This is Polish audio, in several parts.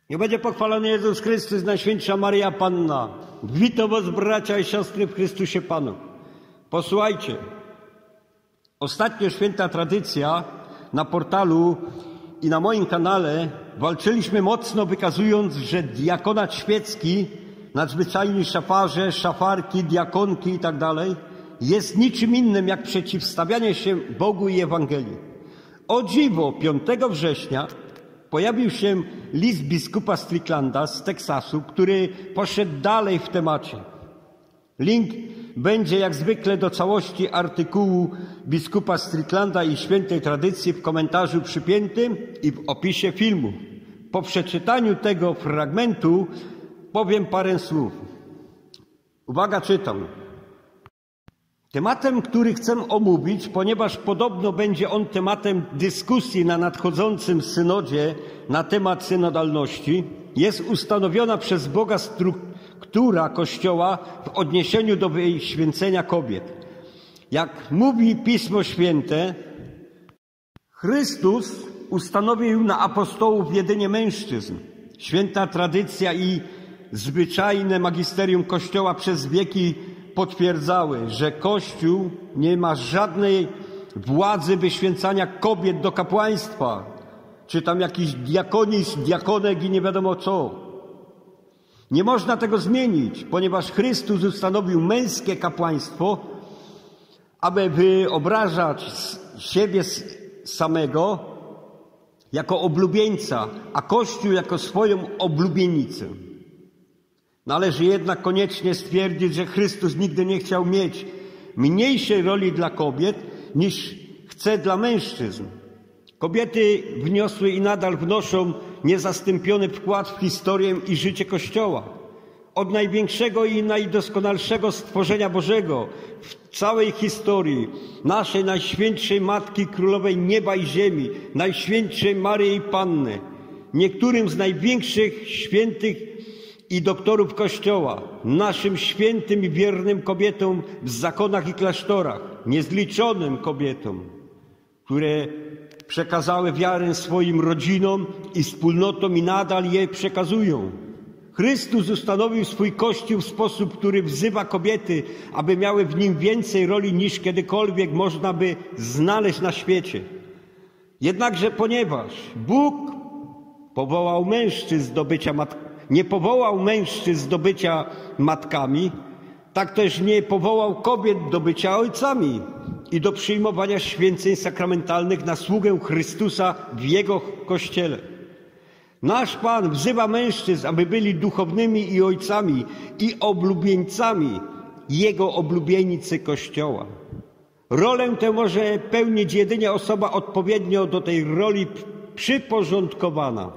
Niech będzie pochwalony Jezus Chrystus, Najświętsza Maryja Panna. Witam was, bracia i siostry w Chrystusie Panu. Posłuchajcie. Ostatnio święta tradycja na portalu i na moim kanale walczyliśmy mocno, wykazując, że diakonat świecki, nadzwyczajni szafarze, szafarki, diakonki i tak dalej, jest niczym innym jak przeciwstawianie się Bogu i Ewangelii. O dziwo, 5 września pojawił się list biskupa Stricklanda z Teksasu, który poszedł dalej w temacie. Link będzie jak zwykle do całości artykułu biskupa Stricklanda i świętej tradycji w komentarzu przypiętym i w opisie filmu. Po przeczytaniu tego fragmentu powiem parę słów. Uwaga, czytam. Tematem, który chcę omówić, ponieważ podobno będzie on tematem dyskusji na nadchodzącym synodzie na temat synodalności, jest ustanowiona przez Boga struktura Kościoła w odniesieniu do wyświęcenia kobiet. Jak mówi Pismo Święte, Chrystus ustanowił na apostołów jedynie mężczyzn. Święta tradycja i zwyczajne magisterium Kościoła przez wieki potwierdzały, że Kościół nie ma żadnej władzy wyświęcania kobiet do kapłaństwa, czy tam jakiś diakonis, diakonek i nie wiadomo co. Nie można tego zmienić, ponieważ Chrystus ustanowił męskie kapłaństwo, aby wyobrażać siebie samego jako oblubieńca, a Kościół jako swoją oblubienicę. Należy jednak koniecznie stwierdzić, że Chrystus nigdy nie chciał mieć mniejszej roli dla kobiet niż chce dla mężczyzn. Kobiety wniosły i nadal wnoszą niezastąpiony wkład w historię i życie Kościoła. Od największego i najdoskonalszego stworzenia Bożego w całej historii, naszej Najświętszej Matki Królowej Nieba i Ziemi, Najświętszej Maryi Panny, niektórym z największych świętych i doktorów Kościoła, naszym świętym i wiernym kobietom w zakonach i klasztorach, niezliczonym kobietom, które przekazały wiarę swoim rodzinom i wspólnotom i nadal je przekazują. Chrystus ustanowił swój Kościół w sposób, który wzywa kobiety, aby miały w nim więcej roli niż kiedykolwiek można by znaleźć na świecie. Jednakże ponieważ Bóg powołał mężczyzn do bycia nie powołał mężczyzn do bycia matkami, tak też nie powołał kobiet do bycia ojcami i do przyjmowania święceń sakramentalnych na sługę Chrystusa w Jego Kościele. Nasz Pan wzywa mężczyzn, aby byli duchownymi i ojcami i oblubieńcami Jego oblubienicy Kościoła. Rolę tę może pełnić jedynie osoba odpowiednio do tej roli przyporządkowana.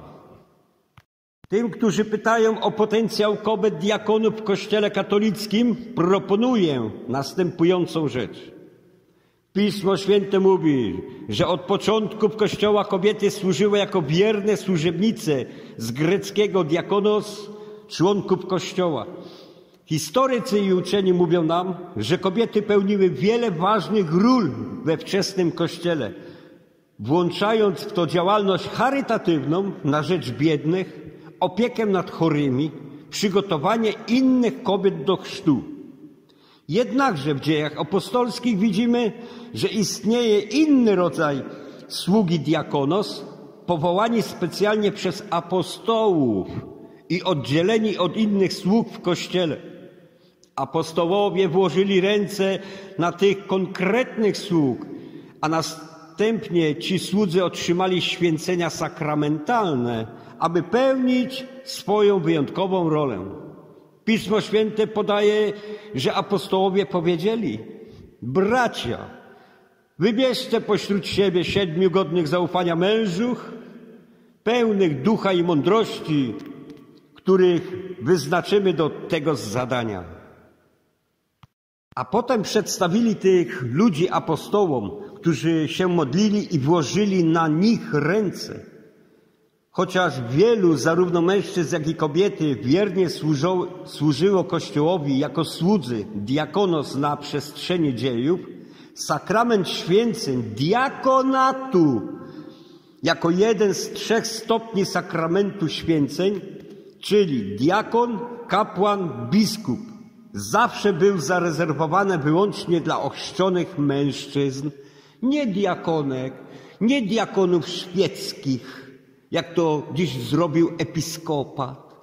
Tym, którzy pytają o potencjał kobiet diakonów w Kościele katolickim, proponuję następującą rzecz. Pismo Święte mówi, że od początków Kościoła kobiety służyły jako wierne służebnice z greckiego diakonos, członków Kościoła. Historycy i uczeni mówią nam, że kobiety pełniły wiele ważnych ról we wczesnym Kościele, włączając w to działalność charytatywną na rzecz biednych, opiekę nad chorymi, przygotowanie innych kobiet do chrztu. Jednakże w dziejach apostolskich widzimy, że istnieje inny rodzaj sługi diakonos, powołani specjalnie przez apostołów i oddzieleni od innych sług w Kościele. Apostołowie włożyli ręce na tych konkretnych sług, a następnie ci słudzy otrzymali święcenia sakramentalne, aby pełnić swoją wyjątkową rolę. Pismo Święte podaje, że apostołowie powiedzieli: bracia, wybierzcie pośród siebie 7 godnych zaufania mężów, pełnych ducha i mądrości, których wyznaczymy do tego zadania. A potem przedstawili tych ludzi apostołom, którzy się modlili i włożyli na nich ręce. Chociaż wielu, zarówno mężczyzn, jak i kobiety, wiernie służyło Kościołowi jako słudzy, diakonos na przestrzeni dziejów, sakrament święceń, diakonatu jako jeden z 3 stopni sakramentu święceń, czyli diakon, kapłan, biskup, zawsze był zarezerwowany wyłącznie dla ochrzczonych mężczyzn, nie diakonek, nie diakonów świeckich, jak to dziś zrobił episkopat.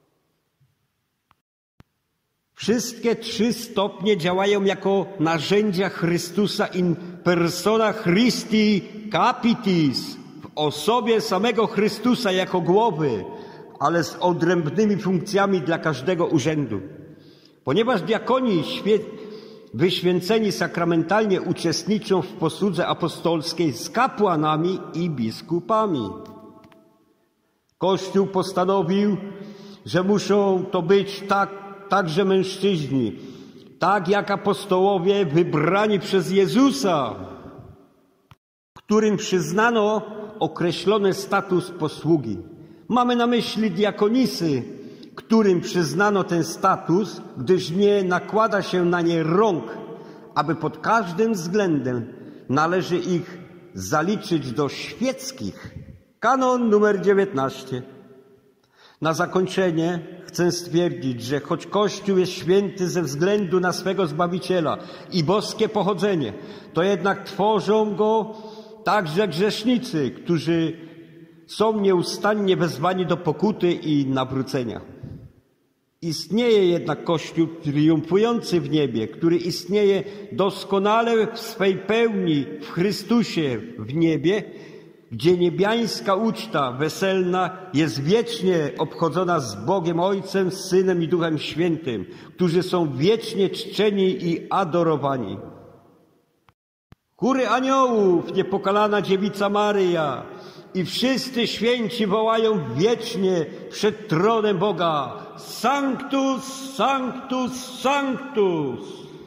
Wszystkie 3 stopnie działają jako narzędzia Chrystusa in persona Christi capitis, w osobie samego Chrystusa jako głowy, ale z odrębnymi funkcjami dla każdego urzędu. Ponieważ diakoni wyświęceni sakramentalnie uczestniczą w posłudze apostolskiej z kapłanami i biskupami. Kościół postanowił, że muszą to być także mężczyźni, tak jak apostołowie wybrani przez Jezusa, którym przyznano określony status posługi. Mamy na myśli diakonisy, którym przyznano ten status, gdyż nie nakłada się na nie rąk, aby pod każdym względem należy ich zaliczyć do świeckich. Kanon numer 19. Na zakończenie chcę stwierdzić, że choć Kościół jest święty ze względu na swego Zbawiciela i boskie pochodzenie, to jednak tworzą go także grzesznicy, którzy są nieustannie wezwani do pokuty i nawrócenia. Istnieje jednak Kościół triumfujący w niebie, który istnieje doskonale w swej pełni w Chrystusie w niebie, gdzie niebiańska uczta weselna jest wiecznie obchodzona z Bogiem Ojcem, Synem i Duchem Świętym, którzy są wiecznie czczeni i adorowani. Chóry aniołów, niepokalana dziewica Maryja i wszyscy święci wołają wiecznie przed tronem Boga: Sanctus, Sanctus, Sanctus.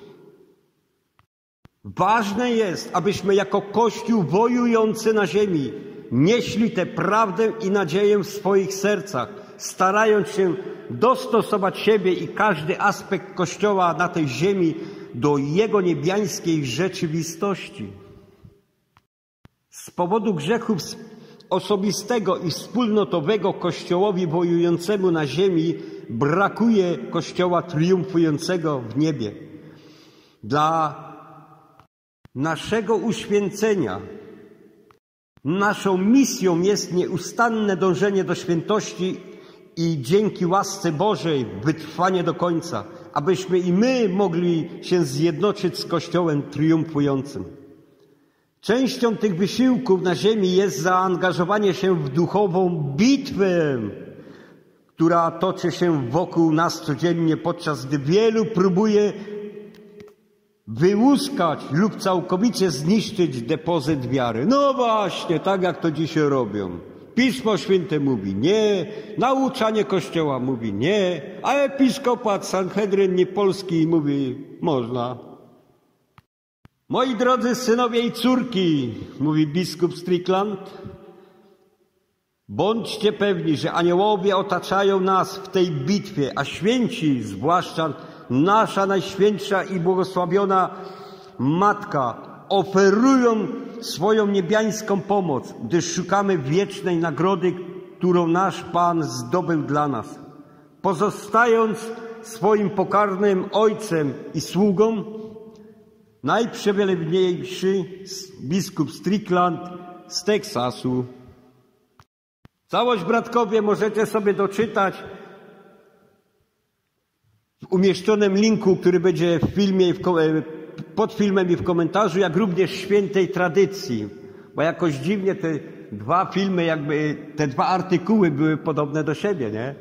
Ważne jest, abyśmy jako Kościół wojujący na ziemi nieśli tę prawdę i nadzieję w swoich sercach, starając się dostosować siebie i każdy aspekt Kościoła na tej ziemi do Jego niebiańskiej rzeczywistości. Z powodu grzechu osobistego i wspólnotowego Kościołowi wojującemu na ziemi brakuje Kościoła triumfującego w niebie. Dla naszego uświęcenia naszą misją jest nieustanne dążenie do świętości i dzięki łasce Bożej wytrwanie do końca, abyśmy i my mogli się zjednoczyć z Kościołem triumfującym. Częścią tych wysiłków na ziemi jest zaangażowanie się w duchową bitwę, która toczy się wokół nas codziennie, podczas gdy wielu próbuje wyłuskać lub całkowicie zniszczyć depozyt wiary. No właśnie, tak jak to dzisiaj robią. Pismo Święte mówi nie, nauczanie Kościoła mówi nie, a episkopat Sanhedryn Niepolski mówi można. Moi drodzy synowie i córki, mówi biskup Strickland, bądźcie pewni, że aniołowie otaczają nas w tej bitwie, a święci, zwłaszcza nasza Najświętsza i błogosławiona Matka, oferują swoją niebiańską pomoc, gdyż szukamy wiecznej nagrody, którą nasz Pan zdobył dla nas. Pozostając swoim pokarnym ojcem i sługą, najprzewielebniejszy biskup Strickland z Teksasu. Całość, bratkowie, możecie sobie doczytać w umieszczonym linku, który będzie w filmie, pod filmem i w komentarzu, jak również świętej tradycji. Bo jakoś dziwnie te 2 filmy, te 2 artykuły były podobne do siebie, nie?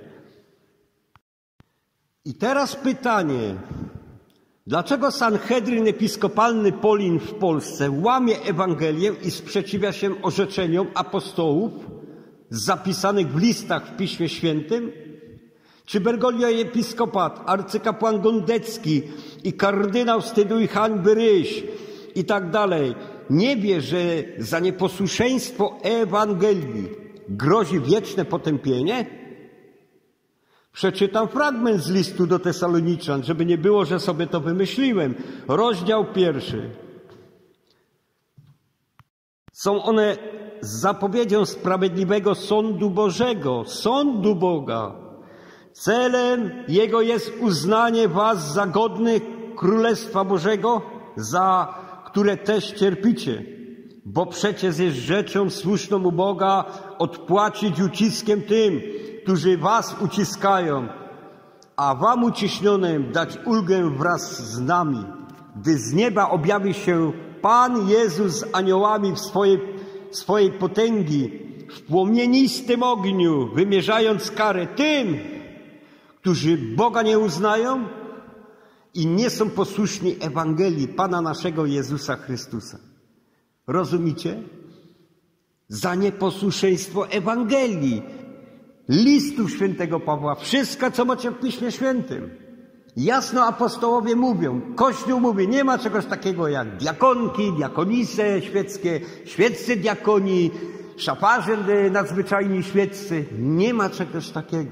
I teraz pytanie. Dlaczego Sanhedryn Episkopalny Polin w Polsce łamie Ewangelię i sprzeciwia się orzeczeniom apostołów zapisanych w listach w Piśmie Świętym? Czy Bergoglio episkopat, arcykapłan Gondecki i kardynał wstydu i hańby Ryś i tak dalej nie wie, że za nieposłuszeństwo Ewangelii grozi wieczne potępienie? Przeczytam fragment z listu do Tesaloniczan, żeby nie było, że sobie to wymyśliłem. Rozdział 1. Są one z zapowiedzią sprawiedliwego sądu Bożego, sądu Boga. Celem Jego jest uznanie was za godnych Królestwa Bożego, za które też cierpicie. Bo przecież jest rzeczą słuszną u Boga odpłacić uciskiem tym, którzy was uciskają, a wam uciśnionym dać ulgę wraz z nami, gdy z nieba objawi się Pan Jezus z aniołami w swojej potęgi, w płomienistym ogniu, wymierzając karę tym, którzy Boga nie uznają i nie są posłuszni Ewangelii Pana naszego Jezusa Chrystusa. Rozumiecie? Za nieposłuszeństwo Ewangelii, listów świętego Pawła, wszystko, co macie w Piśmie Świętym. Jasno apostołowie mówią, Kościół mówi, nie ma czegoś takiego jak diakonki, diakonise świeckie, świeccy diakoni, szafarze nadzwyczajni świeccy. Nie ma czegoś takiego.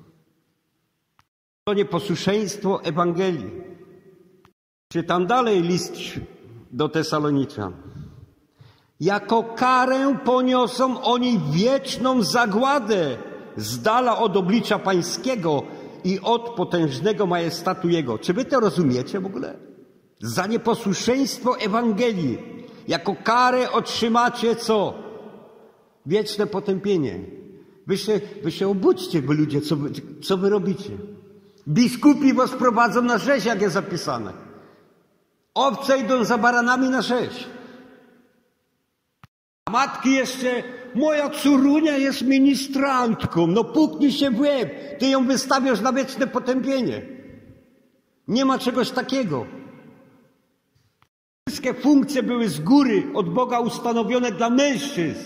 To nieposłuszeństwo Ewangelii. Czytam dalej list do Tesaloniczan. Jako karę poniosą oni wieczną zagładę z dala od oblicza Pańskiego i od potężnego majestatu Jego. Czy wy to rozumiecie w ogóle? Za nieposłuszeństwo Ewangelii. Jako karę otrzymacie co? Wieczne potępienie. Wy się obudźcie, wy ludzie, co wy robicie? Biskupi was prowadzą na rzeź, jak jest zapisane. Owce idą za baranami na rzeź. A matki jeszcze, moja córunia jest ministrantką, no puknij się w łeb, ty ją wystawiasz na wieczne potępienie. Nie ma czegoś takiego. Wszystkie funkcje były z góry od Boga ustanowione dla mężczyzn.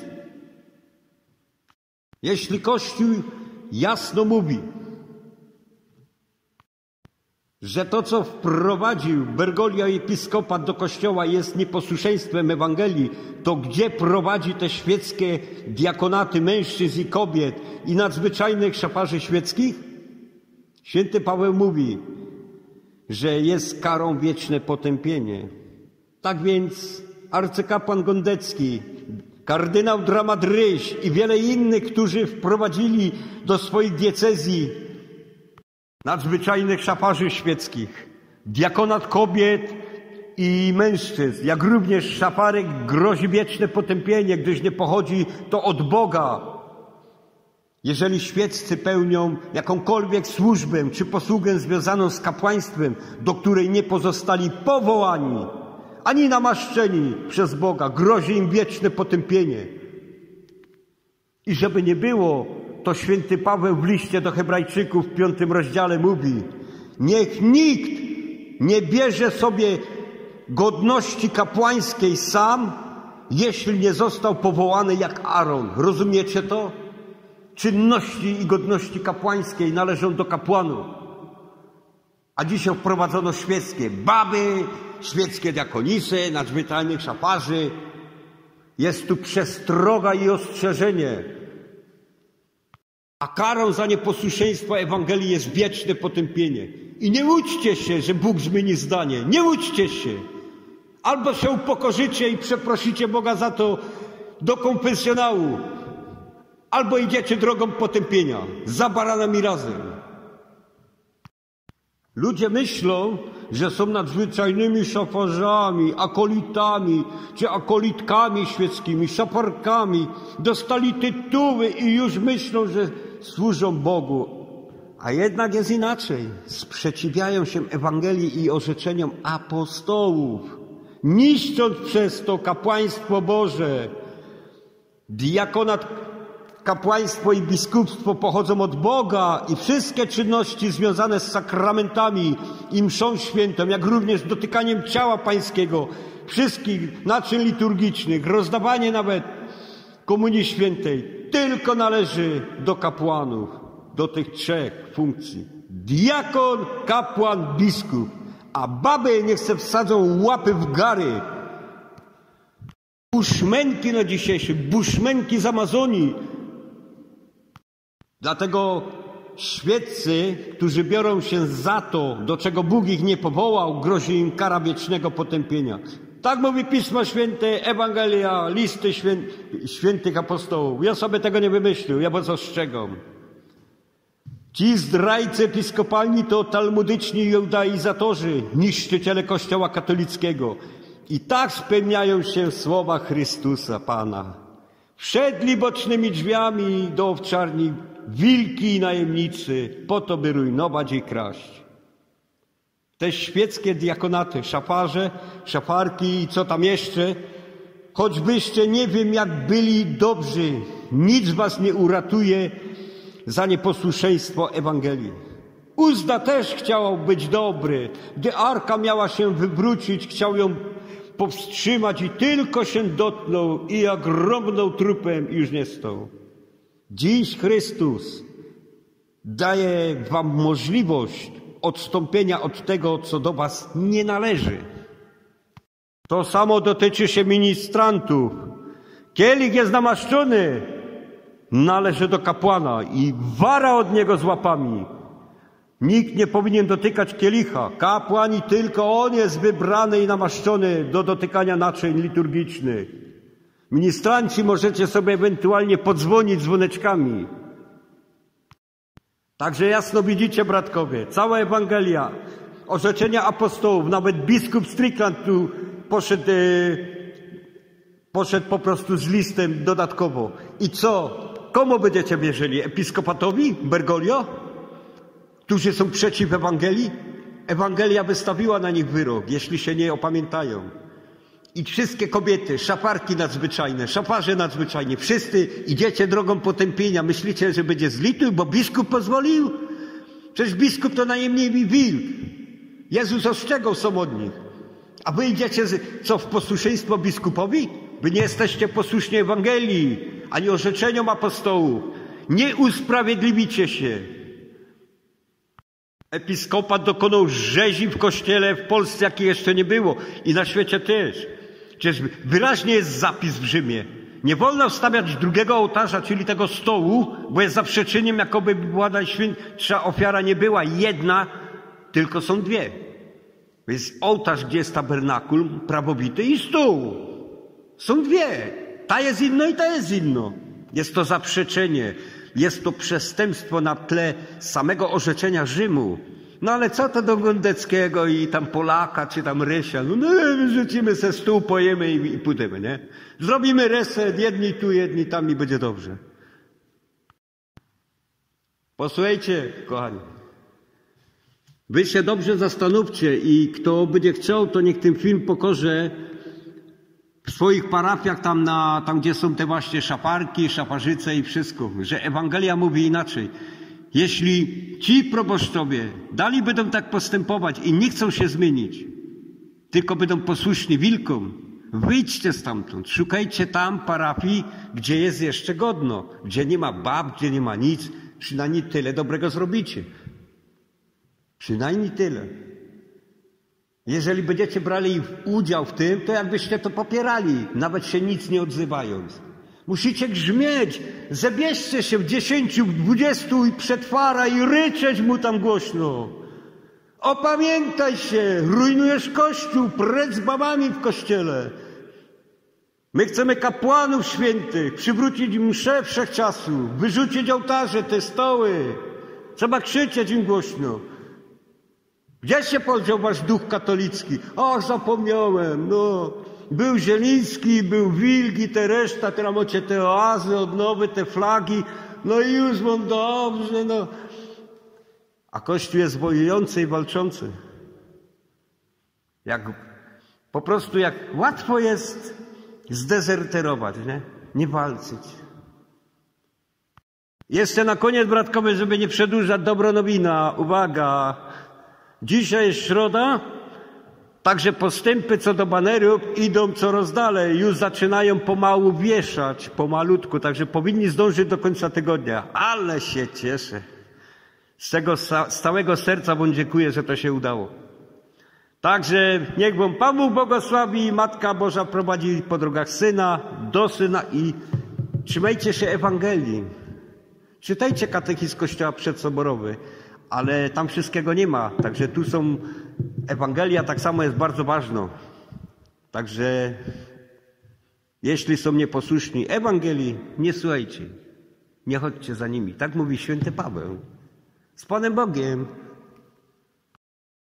Jeśli Kościół jasno mówi, że to, co wprowadził Bergoglio episkopat do Kościoła jest nieposłuszeństwem Ewangelii, to gdzie prowadzi te świeckie diakonaty mężczyzn i kobiet i nadzwyczajnych szafarzy świeckich? Święty Paweł mówi, że jest karą wieczne potępienie. Tak więc arcykapłan Gondecki, kardynał Dramat-Ryś i wiele innych, którzy wprowadzili do swoich diecezji nadzwyczajnych szafarzy świeckich, diakonat kobiet i mężczyzn, jak również szafarek grozi wieczne potępienie, gdyż nie pochodzi to od Boga. Jeżeli świeccy pełnią jakąkolwiek służbę czy posługę związaną z kapłaństwem, do której nie pozostali powołani, ani namaszczeni przez Boga, grozi im wieczne potępienie. I żeby nie było, to święty Paweł w liście do Hebrajczyków w 5 rozdziale mówi: niech nikt nie bierze sobie godności kapłańskiej sam, jeśli nie został powołany jak Aaron. Rozumiecie to? Czynności i godności kapłańskiej należą do kapłanów. A dzisiaj wprowadzono świeckie baby, świeckie diakonisy, nadzwyczajnych szafarzy. Jest tu przestroga i ostrzeżenie. A karą za nieposłuszeństwo Ewangelii jest wieczne potępienie. I nie łudźcie się, że Bóg zmieni zdanie. Nie łudźcie się. Albo się upokorzycie i przeprosicie Boga za to do konfesjonału, albo idziecie drogą potępienia, za baranami razem. Ludzie myślą, że są nadzwyczajnymi szafarzami, akolitami, czy akolitkami świeckimi, szafarkami. Dostali tytuły i już myślą, że służą Bogu. A jednak jest inaczej. Sprzeciwiają się Ewangelii i orzeczeniom apostołów, niszcząc przez to kapłaństwo Boże. Diakonat, kapłaństwo i biskupstwo pochodzą od Boga i wszystkie czynności związane z sakramentami i mszą świętą, jak również dotykaniem ciała pańskiego, wszystkich naczyń liturgicznych, rozdawanie nawet komunii świętej, tylko należy do kapłanów, do tych trzech funkcji. Diakon, kapłan, biskup. A baby niech se wsadzą łapy w gary. Buszmenki na dzisiejszy, buszmenki z Amazonii. Dlatego świeccy, którzy biorą się za to, do czego Bóg ich nie powołał, grozi im kara wiecznego potępienia. Tak mówi Pismo Święte, Ewangelia, listy świętych apostołów. Ja sobie tego nie wymyślił, ja was ostrzegam. Ci zdrajcy episkopalni to talmudyczni judaizatorzy, niszczyciele Kościoła katolickiego. I tak spełniają się słowa Chrystusa Pana. Wszedli bocznymi drzwiami do owczarni wilki i najemnicy, po to, by rujnować i kraść. Te świeckie diakonaty, szafarze, szafarki i co tam jeszcze, choćbyście nie wiem jak byli dobrzy, nic was nie uratuje za nieposłuszeństwo Ewangelii. Uzda też chciał być dobry. Gdy arka miała się wywrócić, chciał ją powstrzymać i tylko się dotknął i jak rąbnął trupem już nie stał. Dziś Chrystus daje wam możliwość odstąpienia od tego, co do was nie należy. To samo dotyczy się ministrantów. Kielich jest namaszczony, należy do kapłana i wara od niego z łapami. Nikt nie powinien dotykać kielicha. Kapłan i tylko on jest wybrany i namaszczony do dotykania naczyń liturgicznych. Ministranci możecie sobie ewentualnie podzwonić dzwoneczkami. Także jasno widzicie, bratkowie, cała Ewangelia, orzeczenia apostołów, nawet biskup Strickland tu poszedł po prostu z listem dodatkowo. I co? Komu będziecie wierzyli? Episkopatowi? Bergoglio? Którzy są przeciw Ewangelii? Ewangelia wystawiła na nich wyrok, jeśli się nie opamiętają. I wszystkie kobiety, szafarki nadzwyczajne, szafarze nadzwyczajni, wszyscy idziecie drogą potępienia. Myślicie, że będzie z lituj, bo biskup pozwolił? Przecież biskup to najmniej wilk. Jezus ostrzegał są od nich. A wy idziecie, co, w posłuszeństwo biskupowi? Wy nie jesteście posłuszni Ewangelii, ani orzeczeniom apostołów. Nie usprawiedliwicie się. Episkopat dokonał rzezi w Kościele w Polsce, jakiej jeszcze nie było. I na świecie też. Przecież wyraźnie jest zapis w Rzymie. Nie wolno wstawiać drugiego ołtarza, czyli tego stołu, bo jest zaprzeczeniem, jakoby była najświętsza ofiara nie była jedna, tylko są dwie. Jest ołtarz, gdzie jest tabernakulum prawowity i stół. Są dwie. Ta jest inno i ta jest inno. Jest to zaprzeczenie. Jest to przestępstwo na tle samego orzeczenia Rzymu. No ale co to do Gondeckiego i tam Polaka, czy tam Rysia? No rzucimy se stół, pojemy i pójdziemy, nie? Zrobimy reset, jedni tu, jedni tam i będzie dobrze. Posłuchajcie, kochani. Wy się dobrze zastanówcie i kto będzie chciał, to niech ten film pokaże w swoich parafiach, tam gdzie są te właśnie szafarki, szafarzyce i wszystko, że Ewangelia mówi inaczej. Jeśli ci proboszczowie dalej będą tak postępować i nie chcą się zmienić, tylko będą posłuszni wilkom, wyjdźcie stamtąd, szukajcie tam parafii, gdzie jest jeszcze godno, gdzie nie ma bab, gdzie nie ma nic, przynajmniej tyle dobrego zrobicie. Przynajmniej tyle. Jeżeli będziecie brali udział w tym, to jakbyście to popierali, nawet się nic nie odzywając. Musicie grzmieć, zabierzcie się w 10, 20 i przetwara i ryczeć mu tam głośno. Opamiętaj się, rujnujesz Kościół, precz z babami w Kościele. My chcemy kapłanów świętych, przywrócić mszę wszechczasu, wyrzucić ołtarze, te stoły. Trzeba krzyczeć im głośno. Gdzie się podział wasz duch katolicki? Ach, zapomniałem, no. Był Zieliński, był Wilk i te reszta, teraz macie te oazy, odnowy, te flagi. No i już wam dobrze, no. A Kościół jest wojujący i walczący. Po prostu jak łatwo jest zdezerterować, nie walczyć. Jeszcze na koniec, bratkowie, żeby nie przedłużać, dobra nowina. Uwaga! Dzisiaj jest środa, także postępy co do banerów idą coraz dalej. Już zaczynają pomału wieszać, pomalutku, także powinni zdążyć do końca tygodnia. Ale się cieszę. Z całego serca wam dziękuję, że to się udało. Także niech wam Pan Bóg błogosławi, Matka Boża prowadzi po drogach Syna, do Syna i trzymajcie się Ewangelii. Czytajcie katechizm Kościoła przedsoborowy, ale tam wszystkiego nie ma. Także tu są Ewangelia, tak samo jest bardzo ważna. Także jeśli są nieposłuszni Ewangelii, nie słuchajcie, nie chodźcie za nimi. Tak mówi święty Paweł. Z Panem Bogiem.